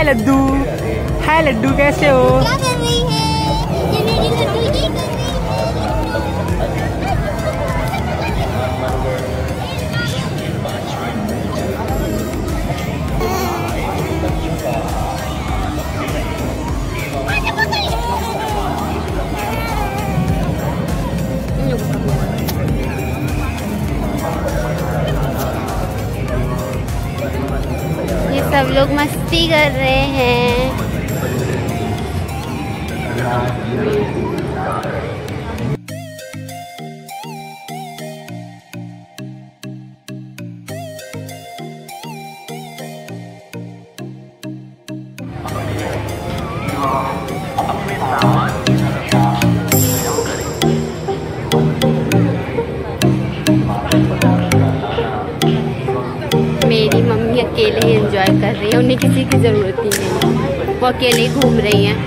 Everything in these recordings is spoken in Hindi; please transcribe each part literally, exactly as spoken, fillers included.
हाय लड्डू, हाय लड्डू, कैसे हो? क्या कर रही है? ये मेरी लड्डू ये कर रही है। ये सब लोग मस्ती कर रहे हैं। मेरी मम्मी अकेले ही एंजॉय कर रही है, उन्हें किसी की ज़रूरत ही नहीं, वो अकेले ही घूम रही हैं।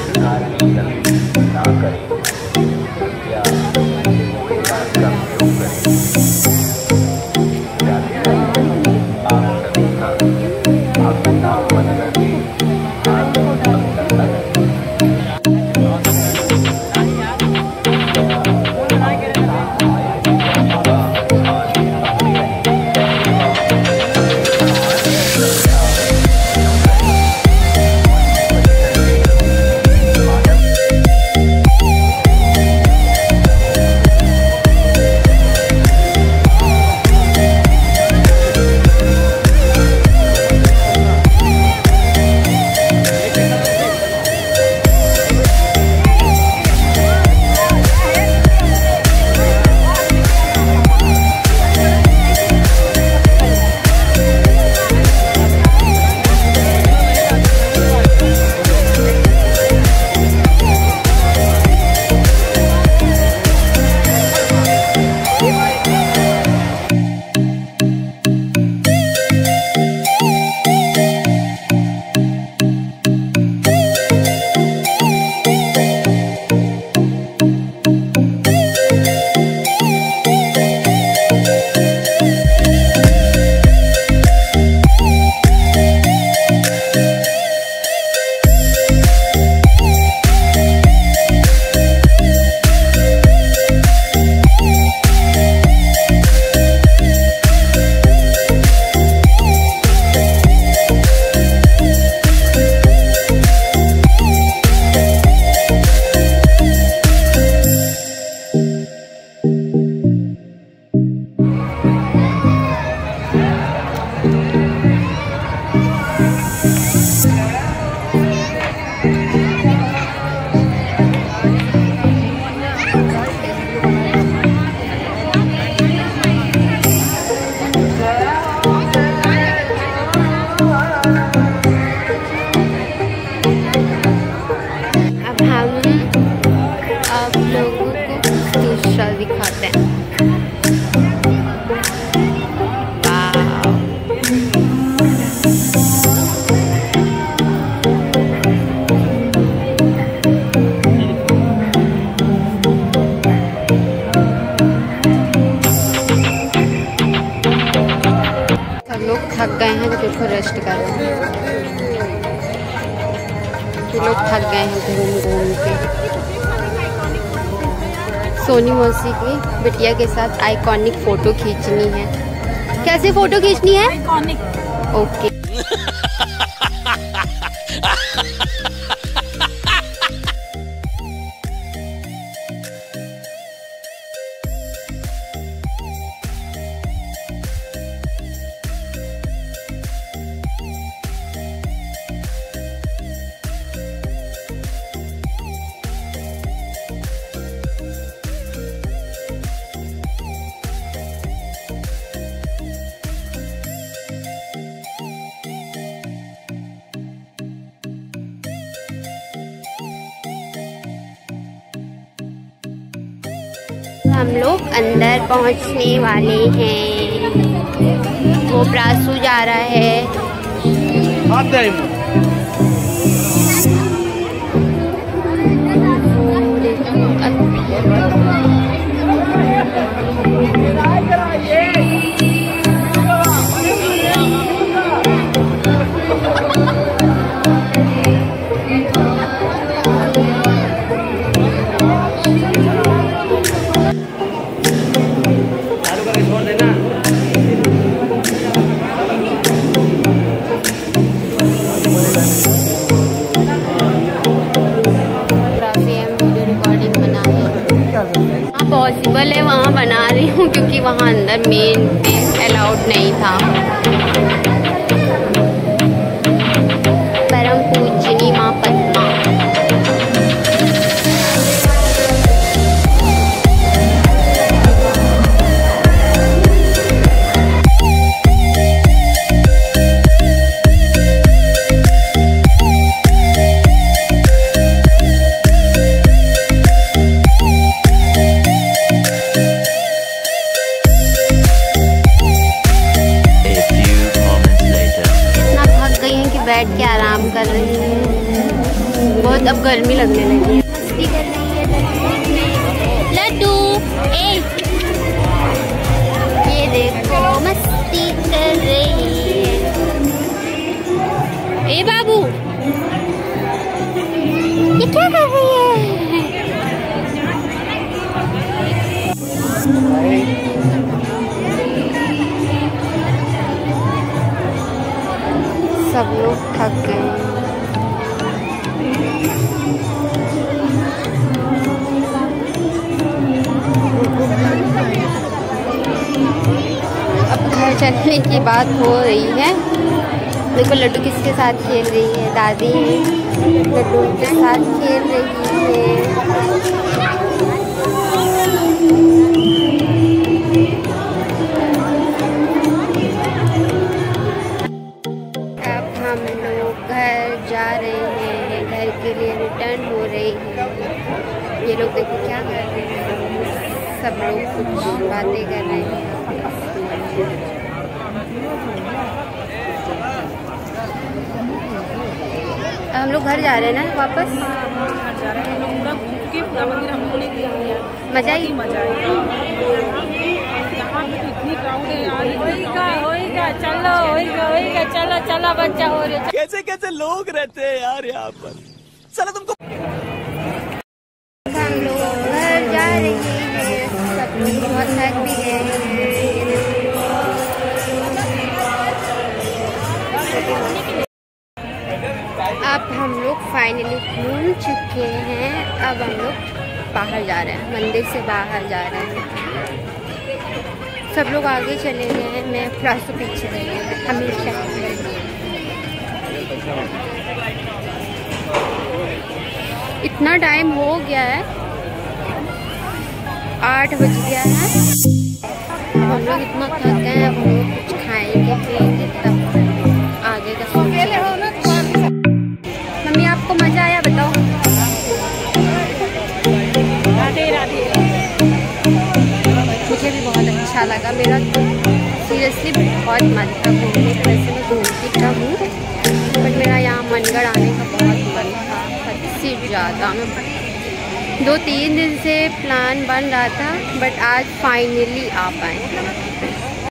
दिखाते हैं। सब लोग थक गए हैं तो देखो रेस्ट कर रहे हैं। लोग थक गए हैं घूम घूम के। सोनी मौसी की बिटिया के साथ आइकॉनिक फोटो खींचनी है। कैसे फोटो खींचनी है? आइकॉनिक। ओके। हम लोग अंदर पहुंचने वाले हैं। वो प्रासू जा रहा है। पहले वहाँ बना रही हूँ क्योंकि वहाँ अंदर मेन पे अलाउड नहीं था। परम पूजनी माँ पद्मा। बैठ के आराम कर रही है, बहुत अब गर्मी लगने लगी है। मस्ती कर रही है लड्डू, ए ये देखो मस्ती कर रही है। ए बाबू ये क्या कर रही है? सब लोग थक गए। अब घर चलने की बात हो रही है। देखो लड्डू किसके साथ खेल रही है, दादी लड्डू के साथ खेल रही है। जा रहे हैं, घर के लिए रिटर्न हो रही है। ये लोग देखो क्या कर रहे हैं, सब लोग कुछ बातें कर रहे हैं। हम लोग घर जा रहे हैं ना वापस। मजा ही मजा चलो होएगा, चलो चलो बच्चा हो रहे। कैसे कैसे लोग रहते हैं यार यहाँ पर। चलो तुमको हम लोग घर जा रहे हैं, सब लोग बहुत थक भी गए हैं। अब हम लोग फाइनली घूम चुके हैं। अब हम लोग बाहर जा रहे हैं, मंदिर से बाहर जा रहे हैं। सब लोग आगे चले गए हैं, मैं फ्लास तो पीछे रह गई हमेशा। इतना टाइम हो गया है, आठ बज गया है। अब हम लोग इतना थक गए हैं, अब हम लोग कुछ खाएंगे पिएंगे तब आगे का सोचेंगे। मम्मी आपको मजा आया बताओ? राधे राधे। मुझे भी बहुत अच्छा लगा, मेरा तो सीरियसली बहुत मन था घूमने का। वैसे मैं घूमती का हूँ बट मेरा यहाँ मनगढ़ आने का बहुत मन था, हद से ज़्यादा। मैं दो तीन दिन से प्लान बन रहा था बट आज फाइनली आ पाए।